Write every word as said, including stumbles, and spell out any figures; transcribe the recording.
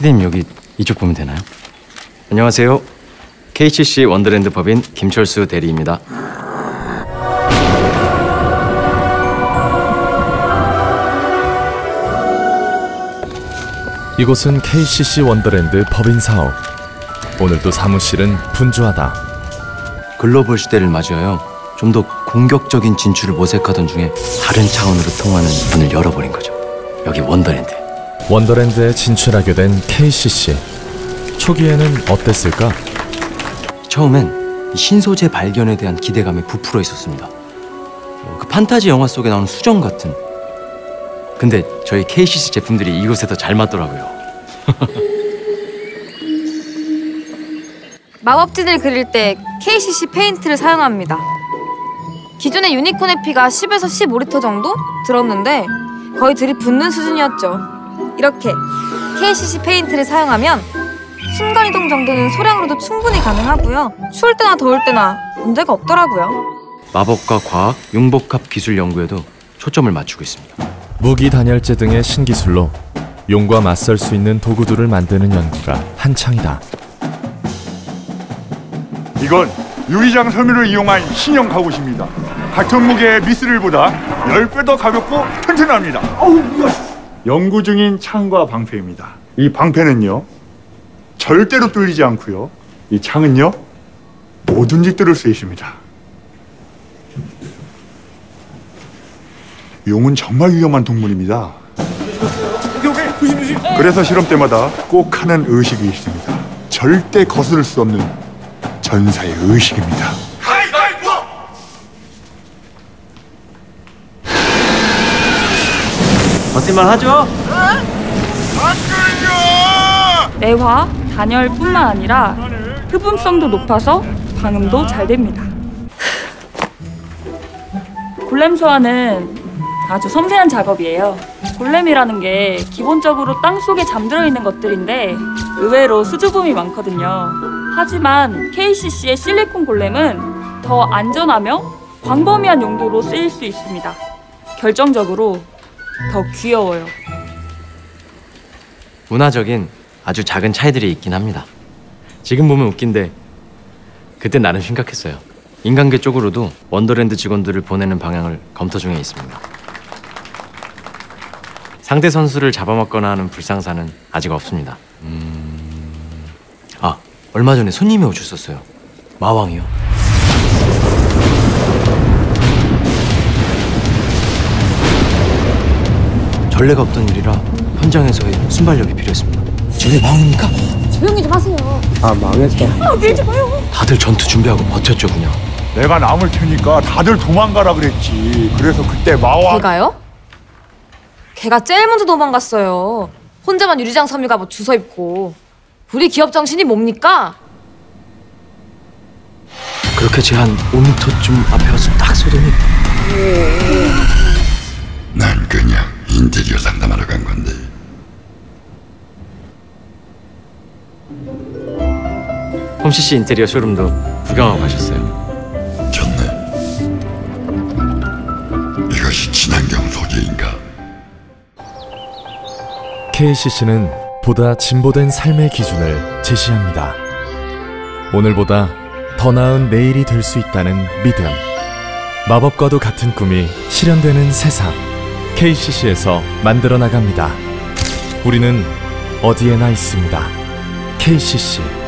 피디님 여기 이쪽 보면 되나요? 안녕하세요. 케이씨씨 원더랜드 법인 김철수 대리입니다. 이곳은 케이씨씨 원더랜드 법인 사업. 오늘도 사무실은 분주하다. 글로벌 시대를 맞이하여 좀 더 공격적인 진출을 모색하던 중에 다른 차원으로 통하는 문을 열어버린 거죠. 여기 원더랜드. 원더랜드에 진출하게 된 케이씨씨. 초기에는 어땠을까? 처음엔 신소재 발견에 대한 기대감에 부풀어 있었습니다. 어, 그 판타지 영화 속에 나오는 수정 같은. 근데 저희 케이씨씨 제품들이 이곳에 더 잘 맞더라고요. 마법진을 그릴 때 케이씨씨 페인트를 사용합니다. 기존의 유니콘 에피가 십에서 십오 리터 정도 들었는데 거의 들이붓는 수준이었죠. 이렇게 케이씨씨 페인트를 사용하면 순간이동 정도는 소량으로도 충분히 가능하고요. 추울 때나 더울 때나 문제가 없더라고요. 마법과 과학, 융복합 기술 연구에도 초점을 맞추고 있습니다. 무기 단열재 등의 신기술로 용과 맞설 수 있는 도구들을 만드는 연구가 한창이다. 이건 유리장 섬유를 이용한 신형 갑옷입니다. 같은 무게의 미스릴보다 십 배 더 가볍고 튼튼합니다. 어우, 연구 중인 창과 방패입니다. 이 방패는요, 절대로 뚫리지 않고요. 이 창은요, 뭐든지 뚫을 수 있습니다. 용은 정말 위험한 동물입니다. 그래서 실험 때마다 꼭 하는 의식이 있습니다. 절대 거스를 수 없는 전사의 의식입니다. 버틸만 하죠? 내화, 단열뿐만 아니라 흡음성도 높아서 방음도 잘 됩니다. 골렘 소화는 아주 섬세한 작업이에요. 골렘이라는 게 기본적으로 땅속에 잠들어 있는 것들인데 의외로 수줍음이 많거든요. 하지만 케이씨씨의 실리콘 골렘은 더 안전하며 광범위한 용도로 쓰일 수 있습니다. 결정적으로 더 귀여워요. 문화적인 아주 작은 차이들이 있긴 합니다. 지금 보면 웃긴데 그때 나름 심각했어요. 인간계 쪽으로도 원더랜드 직원들을 보내는 방향을 검토 중에 있습니다. 상대 선수를 잡아먹거나 하는 불상사는 아직 없습니다. 음... 아, 얼마 전에 손님이 오셨었어요. 마왕이요. 전례가 없던 일이라 현장에서의 순발력이 필요했습니다. 저게 마왕입니까? 조용히 좀 하세요. 아, 망했다. 아, 밀지 마요. 다들 전투 준비하고 버텼죠, 그냥. 내가 남을 테니까 다들 도망가라 그랬지. 그래서 그때 마왕... 걔가요? 걔가 제일 먼저 도망갔어요. 혼자만 유리장 섬유 갑옷 주워 입고. 우리 기업 정신이 뭡니까? 그렇게 제 한 오 미터쯤 앞에 와서 딱 서더니 난 그냥 인테리어 상담하러 간 건데. 홈씨씨 인테리어 쇼룸도 구경하고 가셨어요. 좋네. 이것이 친환경 소재인가? 케이씨씨는 보다 진보된 삶의 기준을 제시합니다. 오늘보다 더 나은 내일이 될 수 있다는 믿음. 마법과도 같은 꿈이 실현되는 세상. 케이씨씨에서 만들어 나갑니다. 우리는 어디에나 있습니다. 케이씨씨.